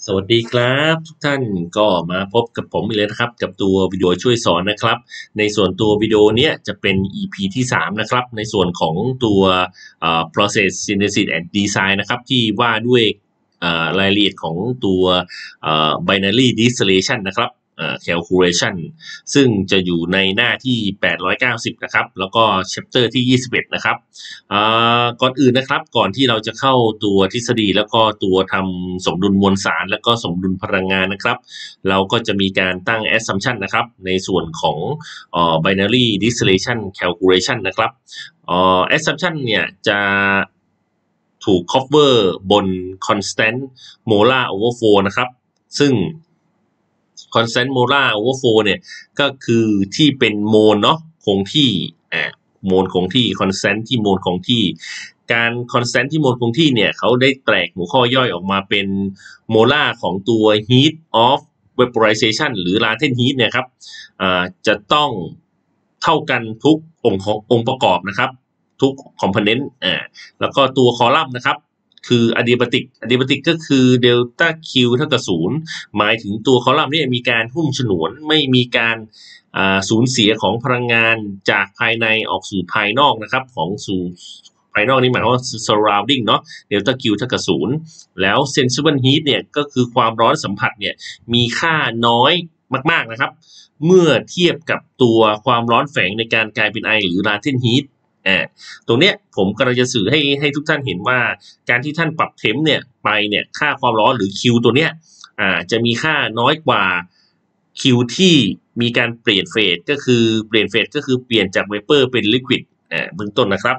สวัสดีครับทุกท่านก็มาพบกับผมอีกแล้วนะครับกับตัววิดีโอช่วยสอนนะครับในส่วนตัววิดีโอเนี้ยจะเป็น EP ที่3นะครับในส่วนของตัวprocess synthesis and design นะครับที่ว่าด้วยรายละเอียดของตัวbinary distillation นะครับcalculation ซึ่งจะอยู่ในหน้าที่890นะครับแล้วก็ chapter ที่21นะครับก่อนอื่นนะครับก่อนที่เราจะเข้าตัวทฤษฎีแล้วก็ตัวทำสมดุลมวลสารแล้วก็สมดุลพลังงานนะครับเราก็จะมีการตั้ง assumption นะครับในส่วนของbinary distillation calculation นะครับassumption เนี่ยจะถูก cover บน constant molar overflow นะครับซึ่ง constant molar overflow เนี่ยก็คือที่เป็นโมลเนาะคงที่โมลคงที่ constant ที่โมลคงที่การ constant ที่โมลคงที่เนี่ยเขาได้แตกหัวข้อย่อยออกมาเป็นโมลาร์ของตัว heat of vaporization หรือ latent heat เนี่ยครับจะต้องเท่ากันทุกองค์ประกอบนะครับทุก component แล้วก็ตัวคอลัมน์นะครับคือ adiabatic ก็คือเดลต้า Q เท่ากับ0หมายถึงตัวคอลัมน์นี่มีการหุ้มฉนวนไม่มีการสูญเสียของพลังงานจากภายในออกสู่ภายนอกนะครับของสู่ภายนอกนี่หมายความว่า surrounding เนาะเดลต้า Q เท่ากับ0แล้ว sensible heat เนี่ยก็คือความร้อนสัมผัสเนี่ยมีค่าน้อยมากๆนะครับเมื่อเทียบกับตัวความร้อนแฝงในการกลายเป็นไอหรือ latent heatตรงเนี้ยผมกำลังจะสื่อให้ทุกท่านเห็นว่าการที่ท่านปรับเทมเนี่ยไปเนี่ยค่าความร้อนหรือ Q ตัวเนี้ยจะมีค่าน้อยกว่า Q ที่มีการเปลี่ยนเฟสก็คือเปลี่ยนจากเวเปอร์เป็นลิควิดเบื้องต้นนะครับ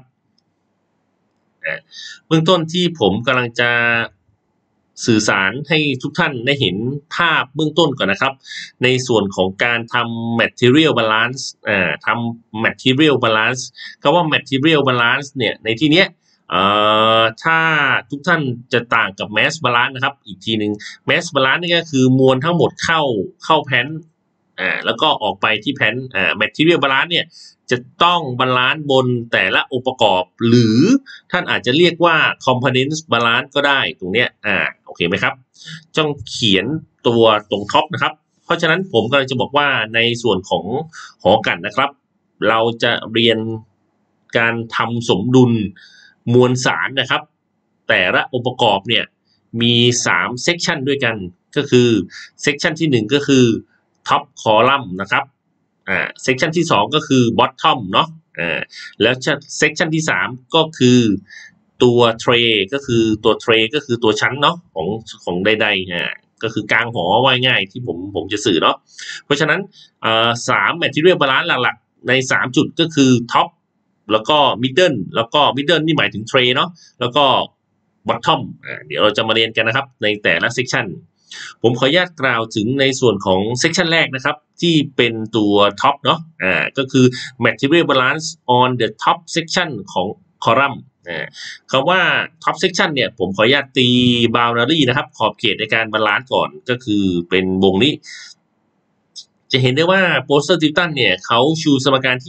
เบื้องต้นที่ผมกำลังจะสื่อสารให้ทุกท่านได้เห็นภาพเบื้องต้นก่อนนะครับในส่วนของการทำ material balance ทำ material balance คำว่า material balance เนี่ยในที่เนี้ยถ้าทุกท่านจะต่างกับ mass balance นะครับอีกทีหนึ่ง mass balance นี่ก็คือมวลทั้งหมดเข้าแผ่นแล้วก็ออกไปที่แผ่นmaterial balance เนี่ยจะต้องบาลานซ์บนแต่ละองค์ประกอบหรือท่านอาจจะเรียกว่า component balance ก็ได้ตรงเนี้ยโอเคไหมครับต้องเขียนตัวตรงท็อปนะครับเพราะฉะนั้นผมกำลังจะบอกว่าในส่วนของหอกันนะครับเราจะเรียนการทำสมดุลมวลสารนะครับแต่ละองค์ประกอบเนี่ยมี3 section ด้วยกันก็คือ section ที่1ก็คือ top column นะครับsection ที่2ก็คือ bottom เนาะแล้ว section ที่3ก็คือตัว tray ก็คือตัว tray ก็คือตัวชั้นเนาะของใดๆก็คือกลางหอว่าง่ายที่ผมจะสื่อเนาะเพราะฉะนั้น3 material balance หลักๆใน3จุดก็คือ top แล้วก็ middle แล้วก็ middle นี่หมายถึง tray เนาะแล้วก็ bottom เดี๋ยวเราจะมาเรียนกันนะครับในแต่ละ sectionผมขออนุญาตกล่าวถึงในส่วนของ section แรกนะครับที่เป็นตัว top เนาะก็คือ material balance on the top section ของ column คำว่า top section เนี่ยผมขออนุญาตตี boundary นะครับขอบเขตในการบาลานซ์ก่อนก็คือเป็นวงนี้จะเห็นได้ว่าโปสเตอร์ติวตันเนี่ยเขาชูสมการที่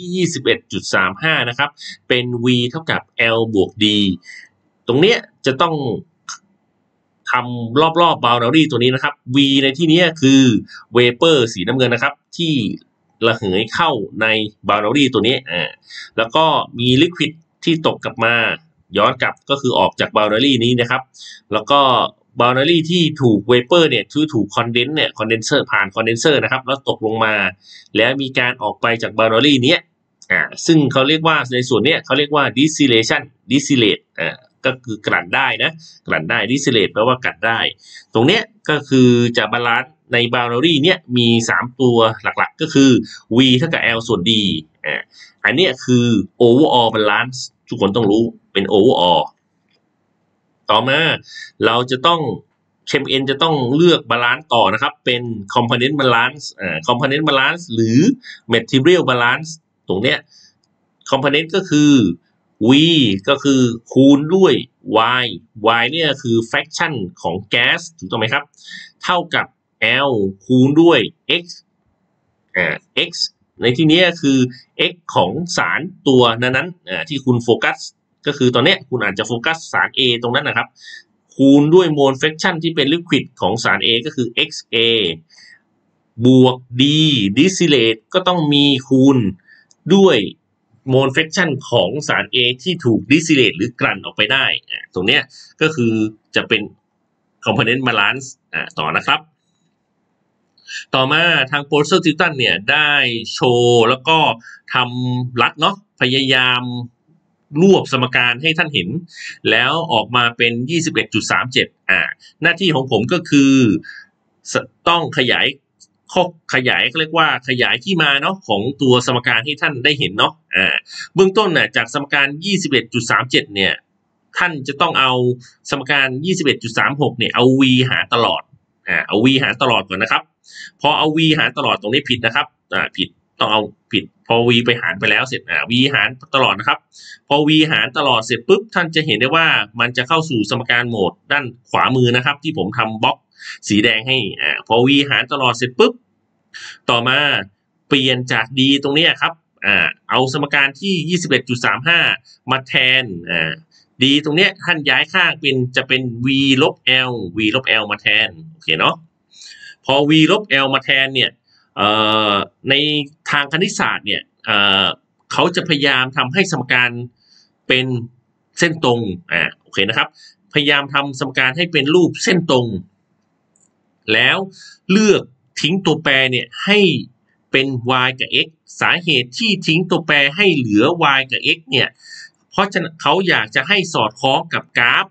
21.35 นะครับเป็น v เท่ากับ l บวก d ตรงเนี้ยจะต้องทำรอบๆ boundary ตัวนี้นะครับ v ในที่นี้คือ vapor สีน้ำเงินนะครับที่ระเหยเข้าใน boundary ตัวนี้แล้วก็มี liquid ที่ตกกลับมาย้อนกลับก็คือออกจาก boundary นี้นะครับแล้วก็ boundary ที่ถูก vapor เนี่ยถูก condense เนี่ย condenser ผ่าน condenser นะครับแล้วตกลงมาแล้วมีการออกไปจาก boundary นี้ซึ่งเขาเรียกว่าในส่วนนี้เขาเรียกว่า distillate ก็คือกลั่นได้นะกลั่นได้ distillate แปลว่ากลั่นได้ตรงเนี้ยก็คือจะบาลานซ์ใน boundary เนี้ยมี3ตัวหลักๆก็คือ v เท่ากับ l ส่วน d อันนี้คือ overall balance ทุกคนต้องรู้เป็น overall ต่อมาเราจะต้อง KMN จะต้องเลือกบาลานซ์ต่อนะครับเป็น component balance component balance หรือ material balance ตรงเนี้ย component ก็คือ v ก็คือคูณด้วย y เนี่ยคือ fraction ของแก๊สถูกต้องไหมครับเท่ากับ l คูณด้วย x x ในที่นี้คือ x ของสารตัวนั้นที่คุณโฟกัสก็คือตอนนี้คุณอาจจะโฟกัสสาร A ตรงนั้นนะครับคูณด้วยโมลเฟรคชั่นที่เป็นลิควิดของสาร A ก็คือ XA บวก D distillate ก็ต้องมีคูณด้วยโมลเฟรคชั่นของสาร A ที่ถูก distillate หรือกลั่นออกไปได้ตรงเนี้ยก็คือจะเป็น component balance ต่อนะครับต่อมาทางโปรเฟสเซอร์ติวตันเนี่ยได้โชว์แล้วก็ทำรัดเนาะพยายามรวบสมการให้ท่านเห็นแล้วออกมาเป็น 21.37 หน้าที่ของผมก็คือต้องขยายเรียกว่าขยายที่มาเนาะของตัวสมการให้ท่านได้เห็นเนาะเบื้องต้นน่ะจากสมการ 21.37 เนี่ยท่านจะต้องเอาสมการ 21.36 เนี่ยเอา v หารตลอดเอา v หารตลอดก่อนนะครับพอเอา v หารตลอดตรงนี้ผิดนะครับผิดต้องเอาผิดพอ v ไปหารไปแล้วเสร็จv หารตลอดนะครับพอ v หารตลอดเสร็จปุ๊บท่านจะเห็นได้ว่ามันจะเข้าสู่สมการโหมดด้านขวามือนะครับที่ผมทำบล็อกสีแดงให้พอ v หารตลอดเสร็จปุ๊บต่อมาเปลี่ยนจาก d ตรงนี้ครับเอาสมการที่ 21.35 มาแทนd ตรงเนี้ยท่านย้ายข้างจะเป็น v ลบ l มาแทนโอเคเนาะพอ v ลบ l มาแทนเนี่ยในทางคณิตศาสตร์เนี่ยเขาจะพยายามทำให้สมการเป็นเส้นตรงโอเคนะครับพยายามทำสมการให้เป็นรูปเส้นตรงแล้วเลือกทิ้งตัวแปรเนี่ยให้เป็น y กับ x สาเหตุที่ทิ้งตัวแปรให้เหลือ y กับ x เนี่ยเพราะฉะนั้นเขาอยากจะให้สอดคล้องกับกราฟ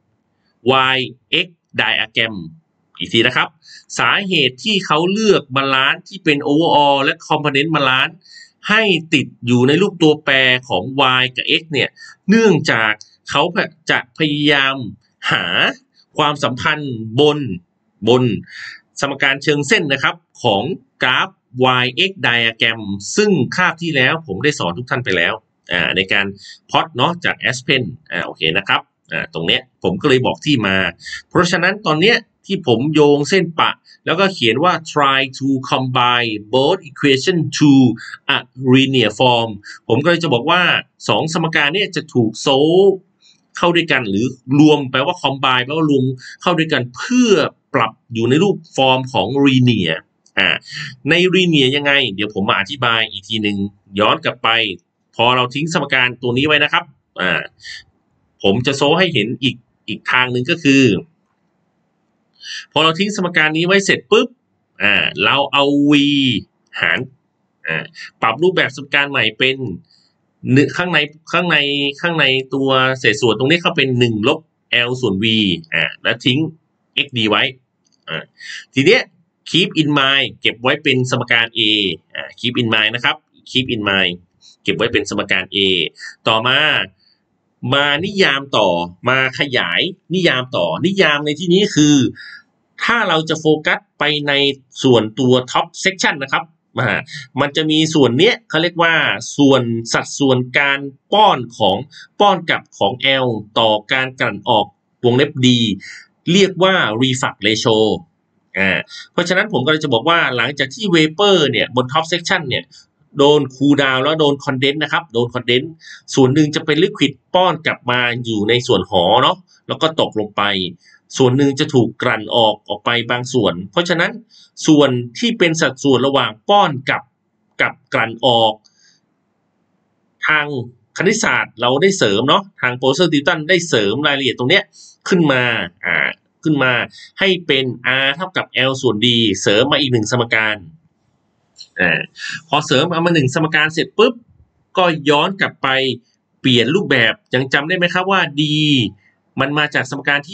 y x diagram อีกทีนะครับสาเหตุที่เขาเลือกบาลานซ์ที่เป็น overall และ component balance ให้ติดอยู่ในรูปตัวแปรของ y กับ x เนี่ยเนื่องจากเขาจะพยายามหาความสัมพันธ์บนสมการเชิงเส้นนะครับของกราฟ y x diagram ซึ่งคาบที่แล้วผมได้สอนทุกท่านไปแล้วในการพล็อตเนาะจาก Aspen โอเคนะครับตรงเนี้ยผมก็เลยบอกที่มาเพราะฉะนั้นตอนเนี้ยที่ผมโยงเส้นปะแล้วก็เขียนว่า try to combine both equation to a linear form ผมก็เลยจะบอกว่า2สมการนี้จะถูกโซลเข้าด้วยกันหรือรวมแปลว่า combine แปลว่ารวมเข้าด้วยกันเพื่อปรับอยู่ในรูปฟอร์มของ linear ใน linear ยังไงเดี๋ยวผมมาอธิบายอีกทีหนึ่งย้อนกลับไปพอเราทิ้งสมการตัวนี้ไว้นะครับผมจะโซลให้เห็นอีกทางหนึ่งก็คือพอเราทิ้งสมการนี้ไว้เสร็จปุ๊บเราเอา v หารปรับรูปแบบสมการใหม่เป็นข้างในตัวเศษส่วนตรงนี้เขาเป็น1ลบ l ส่วน v แล้วทิ้ง x d ไว้ทีเนี้ย keep in mind เก็บไว้เป็นสมการ a keep in mind นะครับ keep in mind เก็บไว้เป็นสมการ a ต่อมานิยามต่อมาขยายนิยามต่อนิยามในที่นี้คือถ้าเราจะโฟกัสไปในส่วนตัว top section นะครับมันจะมีส่วนเนี้ยเขาเรียกว่าส่วนสัดส่วนการป้อนกลับของ L ต่อการกลั่นออกวงเล็บ D เรียกว่า reflux ratio เพราะฉะนั้นผมก็เลยจะบอกว่าหลังจากที่ vapor เนี่ยบน top section เนี่ยโดนคูลดาวน์แล้วโดนคอนเดนซ์นะครับโดนคอนเดนซ์ส่วนหนึ่งจะเป็นลิควิดป้อนกลับมาอยู่ในส่วนหอเนาะแล้วก็ตกลงไปส่วนหนึ่งจะถูกกลั่นออกไปบางส่วนเพราะฉะนั้นส่วนที่เป็นสัดส่วนระหว่างป้อนกับกลั่นออกทางคณิตศาสตร์เราได้เสริมเนาะทางโปรเฟสเซอร์ติวตันได้เสริมรายละเอียดตรงเนี้ยขึ้นมาให้เป็น r เท่ากับ l ส่วน d เสริมมาอีก1สมการพอเสริมเอามา1สมการเสร็จปุ๊บก็ย้อนกลับไปเปลี่ยนรูปแบบยังจำได้ไหมครับว่า d มันมาจากสมการที่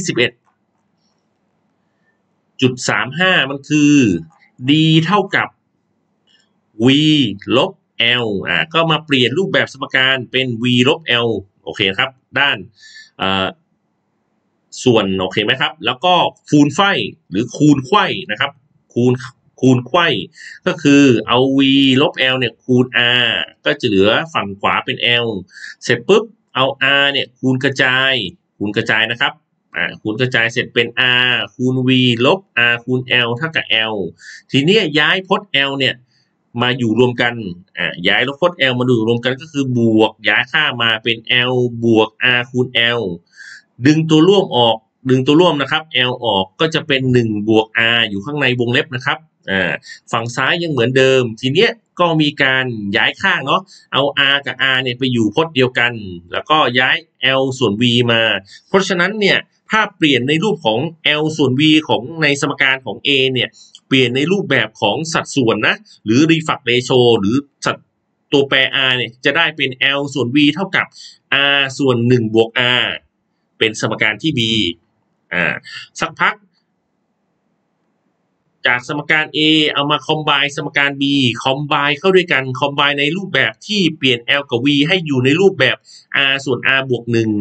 21.35 มันคือ d เท่ากับ v ลบ l ก็มาเปลี่ยนรูปแบบสมการเป็น v ลบ l โอเคครับด้านส่วนโอเคไหมครับแล้วก็คูณไขว้หรือคูณไขว้นะครับคูณไขว้ก็คือเอา v ลบ l เนี่ยคูณ r ก็จะเหลือฝั่งขวาเป็น l เสร็จปุ๊บเอา r เนี่ยคูณกระจายนะครับคูณกระจายเสร็จเป็น r คูณ v ลบ r คูณ l เท่ากับ l ทีนี้ย้ายพจน์ l เนี่ยมาอยู่รวมกันย้ายพจน์ l มาอยู่รวมกันก็คือบวกย้ายค่ามาเป็น l บวก r คูณ l ดึงตัวร่วมออกดึงตัวร่วมนะครับ L ออกก็จะเป็น1บวก R อยู่ข้างในวงเล็บนะครับฝั่งซ้ายยังเหมือนเดิมทีเนี้ยก็มีการย้ายข้างเนาะเอา R กับ R เนี่ยไปอยู่พจน์เดียวกันแล้วก็ย้าย L ส่วน V มาเพราะฉะนั้นเนี่ยถ้าเปลี่ยนในรูปของ L ส่วน V ของในสมการของ A เนี่ยเปลี่ยนในรูปแบบของสัดส่วนนะหรือ reflux ratio หรือสัดตัวแปร R เนี่ยจะได้เป็น L ส่วน V เท่ากับ R ส่วน1บวก R เป็นสมการที่ B สักพักจากสมการ A เอามาคอมไบน์สมการ B คอมไบน์เข้าด้วยกันคอมไบน์ในรูปแบบที่เปลี่ยน L กับ V ให้อยู่ในรูปแบบ R ส่วน R บวก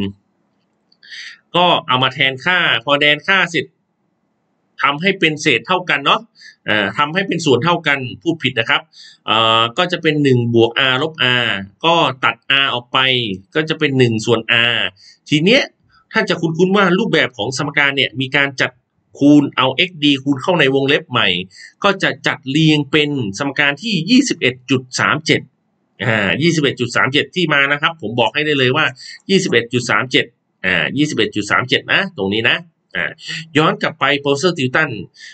1ก็เอามาแทนค่าพอแทนค่าเสร็จทำให้เป็นเศษเท่ากันเนาะทำให้เป็นส่วนเท่ากันพูดผิดนะครับก็จะเป็น1บวก R ลบ R ก็ตัด R ออกไปก็จะเป็น1ส่วน R ทีเนี้ยถ้าจะคุ้นๆว่ารูปแบบของสมการเนี่ยมีการจัดคูณเอา xd คูณเข้าในวงเล็บใหม่ก็จะจัดเรียงเป็นสมการที่ 21.37 21.37 ที่มานะครับผมบอกให้ได้เลยว่า 21.37 21.37 นะตรงนี้นะย้อนกลับไปโปรเฟสเซอร์ติวตัน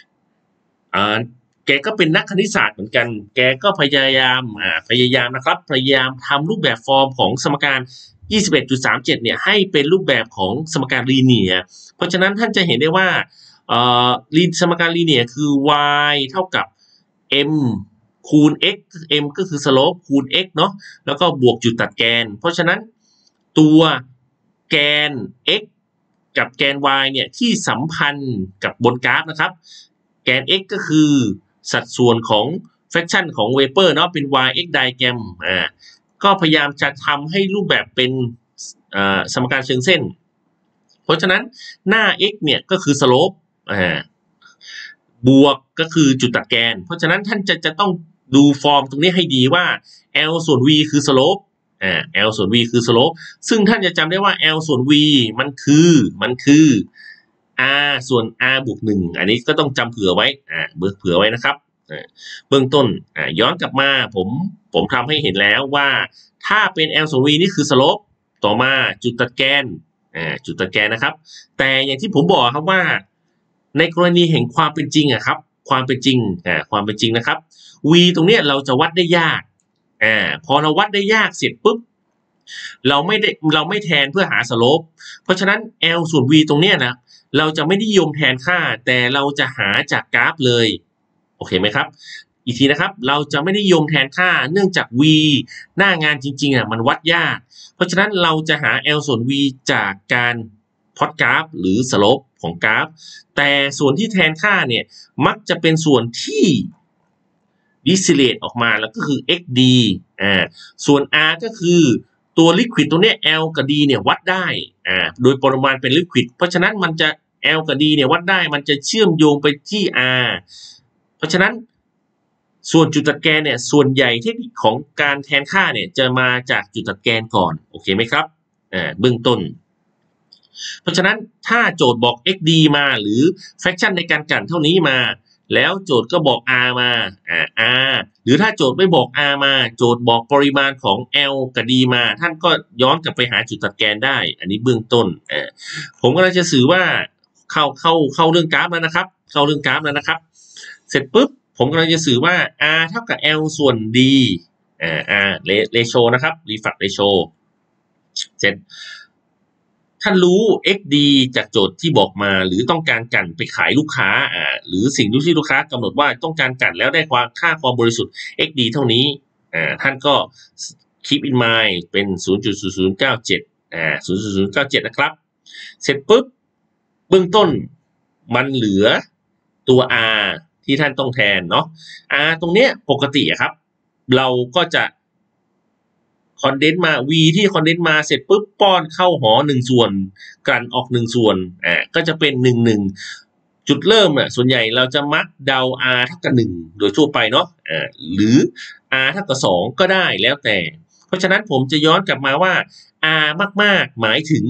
แกก็เป็นนักคณิตศาสตร์เหมือนกันแกก็พยายามนะครับพยายามทำรูปแบบฟอร์มของสมการ 21.37 เนี่ยให้เป็นรูปแบบของสมการลีเนียร์เพราะฉะนั้นท่านจะเห็นได้ว่าสมการลีเนียร์คือ y เท่ากับ m คูณ x m ก็คือ slope คูณ x เนาะแล้วก็บวกจุดตัดแกนเพราะฉะนั้นตัวแกน x กับแกน y เนี่ยที่สัมพันธ์กับบนกราฟนะครับแกน x ก็คือสัดส่วนของ fraction ของเวเปอร์เนาะเป็น y-x diagram ก็พยายามจะทำให้รูปแบบเป็นสมการเชิงเส้นเพราะฉะนั้นหน้า x เนี่ยก็คือ slope บวกก็คือจุดตัดแกนเพราะฉะนั้นท่านจะต้องดูฟอร์มตรงนี้ให้ดีว่า L ส่วน V คือ slope L ส่วน V คือ slope ซึ่งท่านจะจำได้ว่า L ส่วน V มันคือ R ส่วน R บวก1อันนี้ก็ต้องจำเผื่อไว้เผื่อไว้นะครับเบื้องต้นย้อนกลับมาผมทำให้เห็นแล้วว่าถ้าเป็น L ส่วน V นี่คือ slope ต่อมาจุดตัดแกนจุดตัดแกนนะครับแต่อย่างที่ผมบอกครับว่าในกรณีแห่งความเป็นจริงครับความเป็นจริงนะครับ V ตรงเนี้ยเราจะวัดได้ยากพอเราวัดได้ยากเสร็จปุ๊บเราไม่แทนเพื่อหาสโลปเพราะฉะนั้น L ส่วน V ตรงเนี้ยนะเราจะไม่นิยมแทนค่าแต่เราจะหาจากกราฟเลยโอเคไหมครับอีกทีนะครับเราจะไม่นิยมแทนค่าเนื่องจาก V หน้างานจริงๆมันวัดยากเพราะฉะนั้นเราจะหา L ส่วน V จากการพล็อตกราฟหรือสโลปของกราฟแต่ส่วนที่แทนค่าเนี่ยมักจะเป็นส่วนที่distillate ออกมาแล้วก็คือ xd ส่วน r ก็คือตัว liquid ตัวเนี้ย L กับ D เนี่ยวัดได้โดยปริมาณเป็น liquid เพราะฉะนั้นมันจะ L กับ D เนี่ยวัดได้มันจะเชื่อมโยงไปที่ R เพราะฉะนั้นส่วนจุดตัดแกนเนี่ยส่วนใหญ่เทคนิคของการแทนค่าเนี่ยจะมาจากจุดตัดแกนก่อนโอเคไหมครับเบื้องต้นเพราะฉะนั้นถ้าโจทย์บอก xd มาหรือ fraction ในการกลั่นเท่านี้มาแล้วโจทย์ก็บอก r มาr หรือถ้าโจทย์ไม่บอก r มาโจทย์บอกปริมาณของ L กับ D มาท่านก็ย้อนกลับไปหาจุดตัดแกนได้อันนี้เบื้องต้นผมก็จะสื่อว่าเข้าเรื่องกราฟแล้วนะครับเสร็จปุ๊บผมกำลังจะสื่อว่า r เท่ากับ L ส่วน D r ratio นะครับ reflux ratio เสร็จท่านรู้ xd จากโจทย์ที่บอกมาหรือต้องการกลั่นไปขายลูกค้าหรือสิ่งที่ลูกค้ากำหนดว่าต้องการกลั่นแล้วได้ค่าความบริสุทธิ์ xd เท่านี้ท่านก็ keep in mind เป็น 0.0097 0.0097 นะครับเสร็จปุ๊บเบื้องต้นมันเหลือตัว r ที่ท่านต้องแทนเนาะ r ตรงเนี้ยปกติครับเราก็จะคอนเดนซ์มา v ที่คอนเดนซ์มาเสร็จปุ๊บป้อนเข้าหอ1ส่วนกลั่นออก1ส่วนก็จะเป็น1จุดเริ่มส่วนใหญ่เราจะมักเดา r เท่ากับ1โดยทั่วไปเนาะหรือ r เท่ากับ2ก็ได้แล้วแต่เพราะฉะนั้นผมจะย้อนกลับมาว่า r มากๆหมายถึง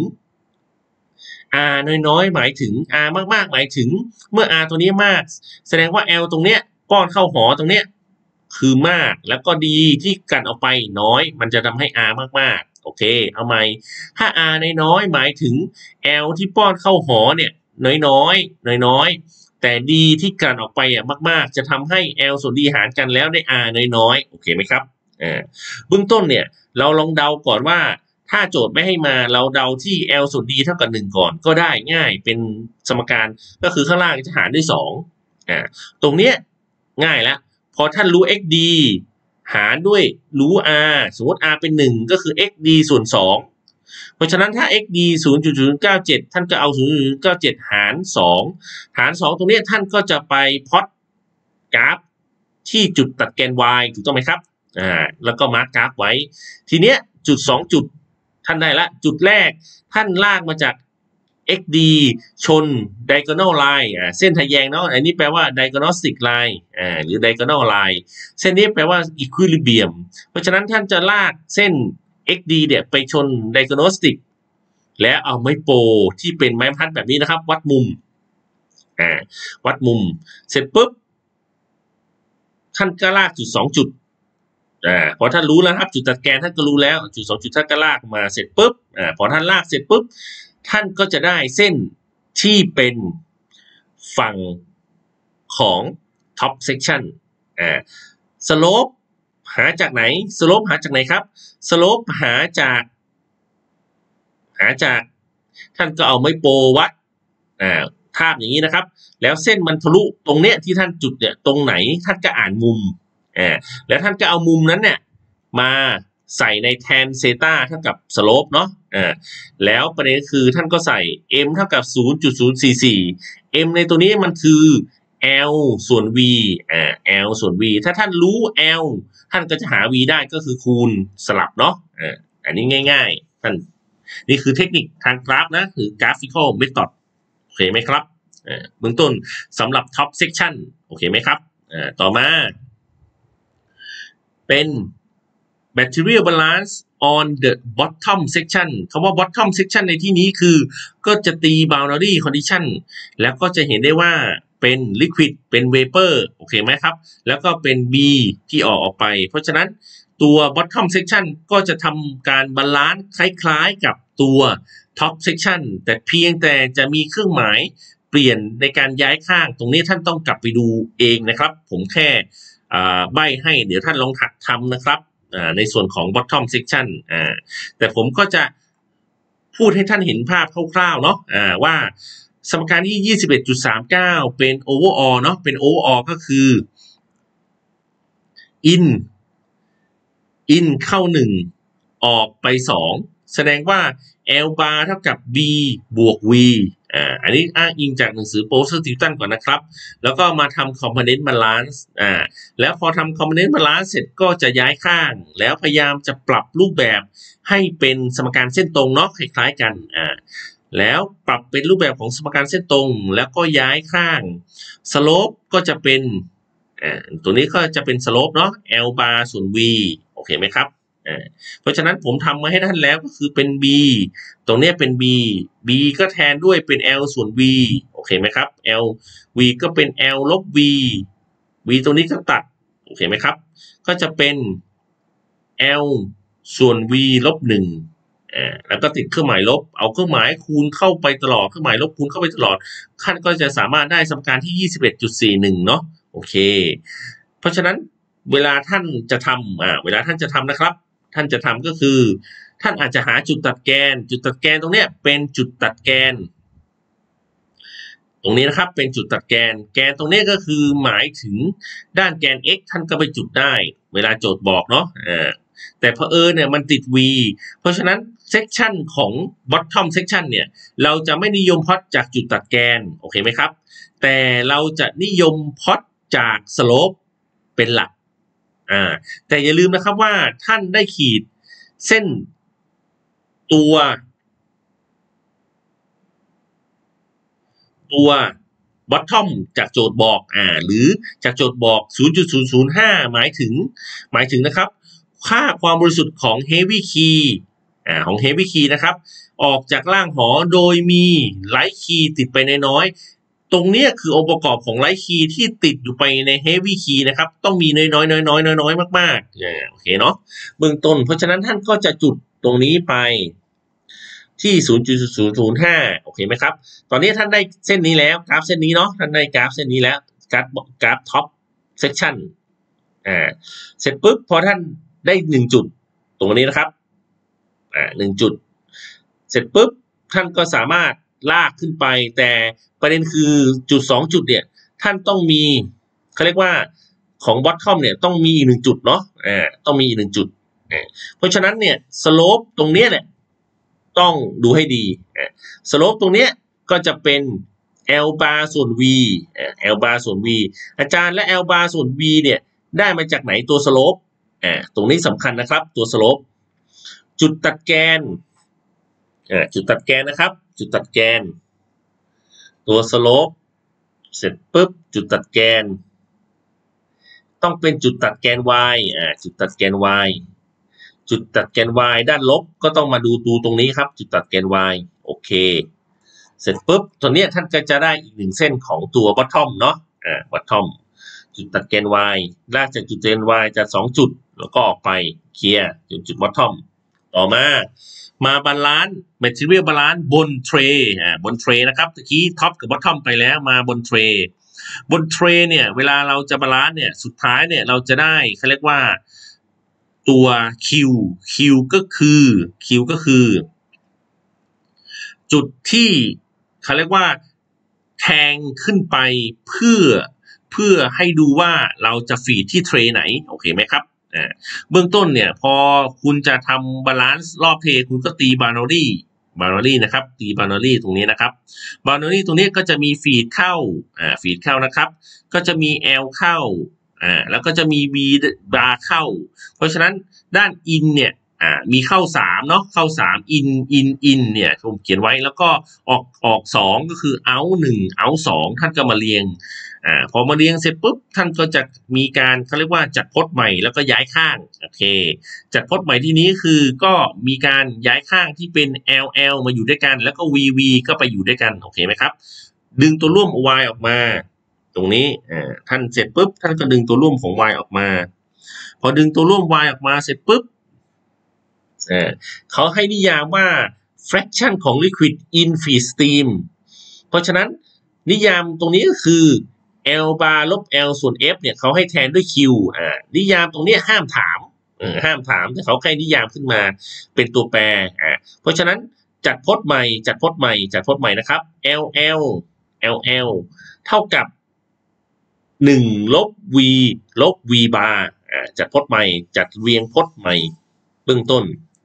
r น้อยๆหมายถึง r มากๆหมายถึงเมื่อ r ตัวนี้มากแสดงว่า l ตรงเนี้ยป้อนเข้าหอตรงเนี้ยคือมากแล้วก็ดีที่กันออกไปน้อยมันจะทำให้ r มากๆโอเคเอาใหม่ถ้า r น้อยหมายถึง l ที่ป้อนเข้าหอเนี่ยน้อยๆแต่ D ที่กลั่นออกไปมากๆจะทำให้ L ส่วน D หารกันแล้วได้ R น้อยๆโอเคไหมครับเบื้องต้นเนี่ยเราลองเดาก่อนว่าถ้าโจทย์ไม่ให้มาเราเดาที่ L ส่วน D เท่ากับ1ก่อนก็ได้ง่ายเป็นสมการก็คือข้างล่างจะหารด้วย2ตรงเนี้ยง่ายแล้วพอท่านรู้ xd หารด้วยรู้ r สมมติ r เป็น1ก็คือ xd ส่วน2เพราะฉะนั้นถ้า xd 0.097 ท่านก็เอา 0.097 หาร2ตรงนี้ท่านก็จะไปพล็อตกราฟที่จุดตัดแกน y ถูกต้องไหมครับแล้วก็มาร์กกราฟไว้ทีเนี้ยจุด2จุดท่านได้ละจุดแรกท่านลากมาจาก xd ชน diagonal line เส้นทะแยงเนาะอันนี้แปลว่า diagnostic line หรือ diagonal line เส้นนี้แปลว่า equilibrium เพราะฉะนั้นท่านจะลากเส้น xd เนี่ยไปชน diagnostic แล้วเอาไม้โปรที่เป็นไม้บรรทัดแบบนี้นะครับวัดมุมวัดมุมเสร็จปุ๊บท่านก็ลากจุด2จุดพอท่านรู้แล้วครับจุดตัดแกนท่านก็รู้แล้วจุด2จุดท่านก็ลากมาเสร็จปุ๊บพอท่านลากเสร็จปุ๊บท่านก็จะได้เส้นที่เป็นฝั่งของ top section slope หาจากไหน slope หาจากไหนครับ slope หาจากท่านก็เอาไม้โปรวัดทาบอย่างนี้นะครับแล้วเส้นมันทะลุตรงเนี้ยที่ท่านจุดเนี่ยตรงไหนท่านก็อ่านมุมแล้วท่านก็เอามุมนั้นเนี่ยมาใส่ในแทนเซตาเท่ากับสโลปเนาะแล้วประเด็นคือท่านก็ใส่ m เท่ากับ 0.044 m ในตัวนี้มันคือ l ส่วน v l ส่วน v ถ้าท่านรู้ l ท่านก็จะหา v ได้ก็คือคูณสลับเนาะอันนี้ง่ายๆท่านนี่คือเทคนิคทางกราฟนะคือ graphical method โอเคไหมครับเบื้องต้นสำหรับ top section โอเคไหมครับต่อมาเป็น material balance on the bottom section คำว่า bottom section ในที่นี้คือก็จะตี boundary condition แล้วก็จะเห็นได้ว่าเป็น liquid เป็น vapor โอเคไหมครับแล้วก็เป็น B ที่ออกไปเพราะฉะนั้นตัว bottom section ก็จะทำการบาลานซ์คล้ายๆกับตัว top section แต่เพียงแต่จะมีเครื่องหมายเปลี่ยนในการย้ายข้างตรงนี้ท่านต้องกลับไปดูเองนะครับผมแค่ใบ้ให้เดี๋ยวท่านลองหัดทำนะครับในส่วนของ bottom section แต่ผมก็จะพูดให้ท่านเห็นภาพคร่าวๆเนาะว่าสมการที่ 21.39 เป็น overall เนาะเป็น overall ก็คือ in เข้า1ออกไป2แสดงว่า L bar เท่ากับ B บวก V อันนี้อ้างอิงจากหนังสือ Poster Tilton ก่อนนะครับแล้วก็มาทำ component balance แล้วพอทำ component balance เสร็จก็จะย้ายข้างแล้วพยายามจะปรับรูปแบบให้เป็นสมการเส้นตรงเนาะคล้ายๆกันแล้วปรับเป็นรูปแบบของสมการเส้นตรงแล้วก็ย้ายข้าง slope ก็จะเป็นตัวนี้ก็จะเป็น slope เนาะ L bar ส่วน V โอเคไหมครับเพราะฉะนั้นผมทำมาให้ท่านแล้วก็คือเป็น B ตรงนี้เป็น B ก็แทนด้วยเป็น L ส่วน V โอเคไหมครับ L V ก็เป็น L ลบ V ตรงนี้ก็ตัดโอเคไหมครับก็จะเป็น L ส่วน V ลบ1แล้วก็ติดเครื่องหมายลบเอาเครื่องหมายคูณเข้าไปตลอดเครื่องหมายลบคูณเข้าไปตลอดท่านก็จะสามารถได้สมการที่ 21.41 เนาะโอเคเพราะฉะนั้นเวลาท่านจะทำนะครับท่านจะทำก็คือท่านอาจจะหาจุดตัดแกนตรงเนี้ยเป็นจุดตัดแกนตรงนี้นะครับเป็นจุดตัดแกนตรงนี้ก็คือหมายถึงด้านแกน x ท่านก็ไปจุดได้เวลาโจทย์บอกเนาะแต่เผอิญเนี่ยมันติด v เพราะฉะนั้นเซกชันของ bottom section เนี่ยเราจะไม่นิยมพล็อตจากจุดตัดแกนโอเคไหมครับแต่เราจะนิยมพล็อตจาก slope เป็นหลักแต่อย่าลืมนะครับว่าท่านได้ขีดเส้นตัวbottom จากโจทย์บอกหรือจากโจทย์บอก 0.005 หมายถึงนะครับค่าความบริสุทธิ์ของ heavy key นะครับออกจากล่างหอโดยมี light key ติดไปน้อยตรงนี้คือองค์ประกอบของ light key ที่ติดอยู่ไปใน heavy key นะครับต้องมีน้อยมากๆโอเคเนาะเบื้องต้นเพราะฉะนั้นท่านก็จะจุดตรงนี้ไปที่ 0.0005 โอเคไหมครับตอนนี้ท่านได้เส้นนี้แล้วกราฟเส้นนี้เนาะท่านได้กราฟเส้นนี้แล้วกราฟท็อปเซสชั่นเสร็จปุ๊บพอท่านได้1จุดตรงนี้นะครับ1จุดเสร็จปุ๊บท่านก็สามารถลากขึ้นไปแต่ประเด็นคือจุด2จุดเนี่ยท่านต้องมีเขาเรียกว่าของ bottom เนี่ยต้องมีอีก1จุดเนาะต้องมีอีก1จุดเพราะฉะนั้นเนี่ยสโลปตรงเนี้ยเนี่ยต้องดูให้ดีสโลปตรงเนี้ยก็จะเป็น L bar ส่วน V L bar ส่วน V อาจารย์และ L bar ส่วน V เนี่ยได้มาจากไหนตัวสโลปตรงนี้สำคัญนะครับตัวสโลปจุดตัดแกนจุดตัดแกนนะครับจุดตัดแกนตัวสโลปเสร็จปุ๊บจุดตัดแกนต้องเป็นจุดตัดแกน y จุดตัดแกน y จุดตัดแกน y ด้านลบก็ต้องมาดูตรงนี้ครับจุดตัดแกน y โอเคเสร็จปุ๊บตัวนี้ท่านก็จะได้อีก1เส้นของตัว bottom เนาะbottom จุดตัดแกน y ลากจากจุดแกน y จาก2จุดแล้วก็ออกไปเคลียร์จุด bottom ต่อมาบาลานซ์ material balance บนเทรบนเทรนะครับตะกี้ท็อปกับบอททอมไปแล้วมาบนเทรเนี่ยเวลาเราจะบาลานซ์เนี่ยสุดท้ายเนี่ยเราจะได้เขาเรียกว่าตัว Q ก็คือจุดที่เขาเรียกว่าแทงขึ้นไปเพื่อให้ดูว่าเราจะฟีดที่เทรไหนโอเคไหมครับเบื้องต้นเนี่ยพอคุณจะทำบาลานซ์รอบเทคุณก็ตีบาโนรี่นะครับตีบาโนรี่ตรงนี้นะครับบาโนรี่ตรงนี้ก็จะมีฟีดเข้านะครับก็จะมี L เข้าแล้วก็จะมี V บาร์เข้าเพราะฉะนั้นด้านอินเนี่ยมีเข้า3เนาะเข้า3อินเนี่ยผมเขียนไว้แล้วก็ออก2ก็คือ out 1 out 2ท่านก็มาเรียงพอมาเรียงเสร็จปุ๊บท่านก็จะมีการเขาเรียกว่าจัดพจน์ใหม่แล้วก็ย้ายข้างโอเคจัดพจน์ใหม่ที่นี้คือก็มีการย้ายข้างที่เป็น LL มาอยู่ด้วยกันแล้วก็ VV ก็ไปอยู่ด้วยกันโอเคไหมครับดึงตัวร่วม Y ออกมาตรงนี้ท่านเสร็จปุ๊บท่านก็ดึงตัวร่วมของ Y ออกมาพอดึงตัวร่วม Y ออกมาเสร็จปุ๊บเขาให้นิยามว่า fraction ของ liquid in feed stream เพราะฉะนั้นนิยามตรงนี้ก็คือ L bar ลบ L ส่วน F เนี่ยเขาให้แทนด้วย Q นิยามตรงนี้ห้ามถามแต่เขาให้นิยามขึ้นมาเป็นตัวแปรเพราะฉะนั้นจัดพจน์ใหม่นะครับ LL เท่ากับ1ลบ V ลบ V bar จัดพจน์ใหม่จัดเรียงพจน์ใหม่เบื้องต้น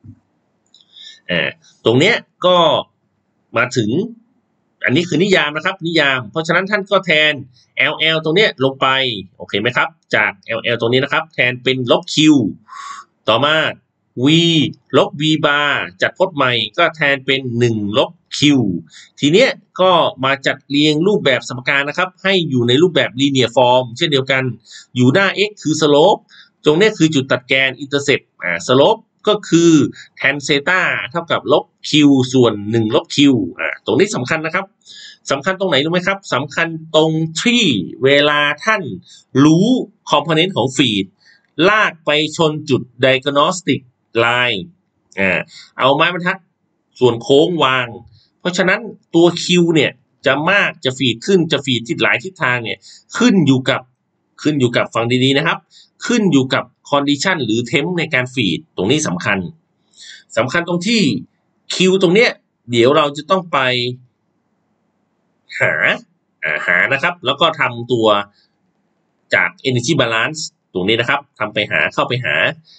ตรงเนี้ยก็มาถึงอันนี้คือนิยามนะครับนิยามเพราะฉะนั้นท่านก็แทน LL ตรงเนี้ยลงไปโอเคไหมครับจาก LL ตรงนี้นะครับแทนเป็นลบ Q ต่อมา V ลบ V bar จัดพจน์ใหม่ก็แทนเป็น1ลบ Q ทีเนี้ยก็มาจัดเรียงรูปแบบสมการนะครับให้อยู่ในรูปแบบ linear form เช่นเดียวกันอยู่หน้า x คือ slope ตรงนี้คือจุดตัดแกน intercept slope ก็คือแทนเซตาเท่ากับลบ Q ส่วน1ลบ Q ตรงนี้สำคัญนะครับสำคัญตรงไหนรู้ไหมครับสำคัญตรงที่เวลาท่านรู้คอมโพเนนต์ของฟีดลากไปชนจุด diagnostic line เอาไม้บรรทัดส่วนโค้งวางเพราะฉะนั้นตัว Q เนี่ยจะมากจะฟีดขึ้นจะฟีดที่หลายทิศทางเนี่ยขึ้นอยู่กับฟังดีๆนะครับขึ้นอยู่กับคอนดิชันหรือเทมในการฟีดตรงนี้สำคัญตรงที่ Q ตรงเนี้ยเดี๋ยวเราจะต้องไปหานะครับแล้วก็ทำตัวจาก energy balance ตรงนี้นะครับทำไปหาเข้าไปหา